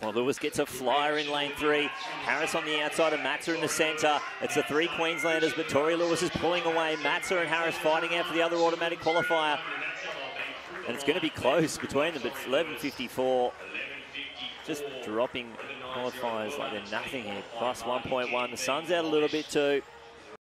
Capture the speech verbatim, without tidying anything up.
Well, Lewis gets a flyer in lane three. Harris on the outside and Matzer in the centre. It's the three Queenslanders, but Torrie Lewis is pulling away. Matzer and Harris fighting out for the other automatic qualifier. And it's going to be close between them, but eleven fifty-four. Just dropping qualifiers like they're nothing here. Plus one point one. The sun's out a little bit too.